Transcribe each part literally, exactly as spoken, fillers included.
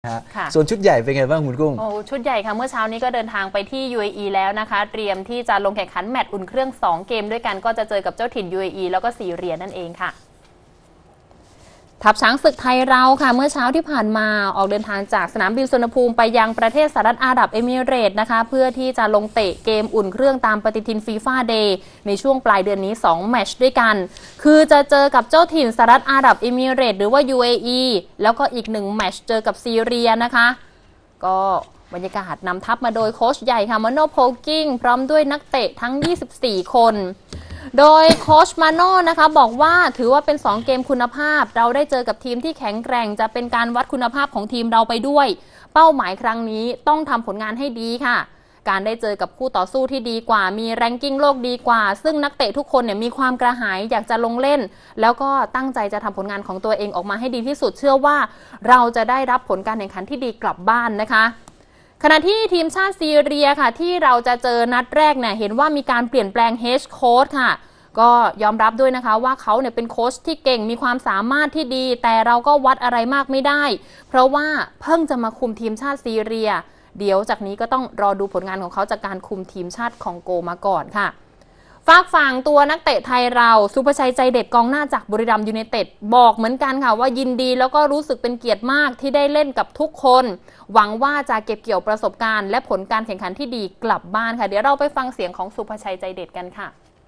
ส่วนชุดใหญ่เป็นไงบ้างคุณกุ้งโอ้ชุดใหญ่ค่ะเมื่อเช้านี้ก็เดินทางไปที่ ยู เอ อี แล้วนะคะเตรียมที่จะลงแข่งขันแมตช์อุ่นเครื่องสองเกมด้วยกันก็จะเจอกับเจ้าถิ่น ยู เอ อี แล้วก็ซีเรียนั่นเองค่ะทัพช้างศึกไทยเราค่ะเมื่อเช้าที่ผ่านมาออกเดินทางจากสนามบินสุวรรณภูมิไปยังประเทศสหรัฐอาหรับเอมิเรตส์นะคะเพื่อที่จะลงเตะเกมอุ่นเครื่องตามปฏิทินฟีฟ่าเดย์ในช่วงปลายเดือนนี้สองแมตช์ด้วยกันคือจะเจอกับเจ้าถิ่นสหรัฐอาหรับเอมิเรตส์หรือว่า ยู เอ อี แล้วก็อีกหนึ่งแมตช์เจอกับซีเรียนะคะก็บรรยากาศนำทัพมาโดยโค้ชใหญ่ค่ะมาโนโพกิ้งพร้อมด้วยนักเตะทั้งยี่สิบสี่คนโดยโค้ชมาโน่นะคะบอกว่าถือว่าเป็นสองเกมคุณภาพเราได้เจอกับทีมที่แข็งแกร่งจะเป็นการวัดคุณภาพของทีมเราไปด้วยเป้าหมายครั้งนี้ต้องทำผลงานให้ดีค่ะการได้เจอกับคู่ต่อสู้ที่ดีกว่ามีแรงกิ้งโลกดีกว่าซึ่งนักเตะทุกคนเนี่ยมีความกระหายอยากจะลงเล่นแล้วก็ตั้งใจจะทำผลงานของตัวเองออกมาให้ดีที่สุดเชื่อว่าเราจะได้รับผลการแข่งขันที่ดีกลับบ้านนะคะขณะที่ทีมชาติซีเรียค่ะที่เราจะเจอนัดแรกเนี่ยเห็นว่ามีการเปลี่ยนแปลงเฮดโค้ชค่ะก็ยอมรับด้วยนะคะว่าเขาเนี่ยเป็นโค้ชที่เก่งมีความสามารถที่ดีแต่เราก็วัดอะไรมากไม่ได้เพราะว่าเพิ่งจะมาคุมทีมชาติซีเรียเดี๋ยวจากนี้ก็ต้องรอดูผลงานของเขาจากการคุมทีมชาติคองโกมาก่อนค่ะฝากฝั่งตัวนักเตะไทยเราสุภชัยใจเด็ดกองหน้าจากบุรีรัมย์ยูไนเต็ดบอกเหมือนกันค่ะว่ายินดีแล้วก็รู้สึกเป็นเกียรติมากที่ได้เล่นกับทุกคนหวังว่าจะเก็บเกี่ยวประสบการณ์และผลการแข่งขันที่ดีกลับบ้านค่ะเดี๋ยวเราไปฟังเสียงของสุภชัยใจเด็ดกันค่ะ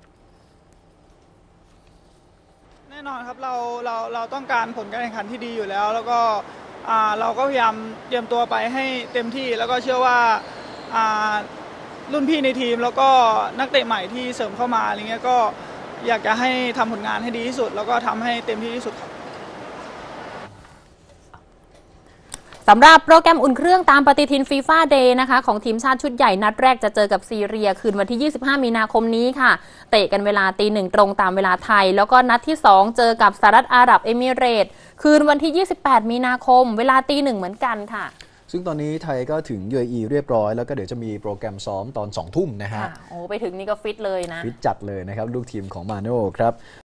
แน่นอนครับเราเราเราต้องการผลการแข่งขันที่ดีอยู่แล้วแล้วก็เราก็พยายามเตรียมตัวไปให้เต็มที่แล้วก็เชื่อว่ารุ่นพี่ในทีมแล้วก็นักเตะใหม่ที่เสริมเข้ามาอะไรเงี้ยก็อยากจะให้ทำผลงานให้ดีที่สุดแล้วก็ทำให้เต็มที่ที่สุดครับสำหรับโปรแกรมอุ่นเครื่องตามปฏิทินฟีฟ่าเดย์นะคะของทีมชาติชุดใหญ่นัดแรกจะเจอกับซีเรียคืนวันที่ยี่สิบห้ามีนาคมนี้ค่ะเตะกันเวลาตีหนึ่งตรงตามเวลาไทยแล้วก็นัดที่สองเจอกับสหรัฐอาหรับเอมิเรตส์คืนวันที่ยี่สิบแปดมีนาคมเวลาตีหนึ่งเหมือนกันค่ะซึ่งตอนนี้ไทยก็ถึง ยู เอ อี เรียบร้อยแล้วก็เดี๋ยวจะมีโปรแกรมซ้อมตอนสองทุ่มนะฮะโอ้ไปถึงนี่ก็ฟิตเลยนะฟิตจัดเลยนะครับลูกทีมของมาโน่ครับ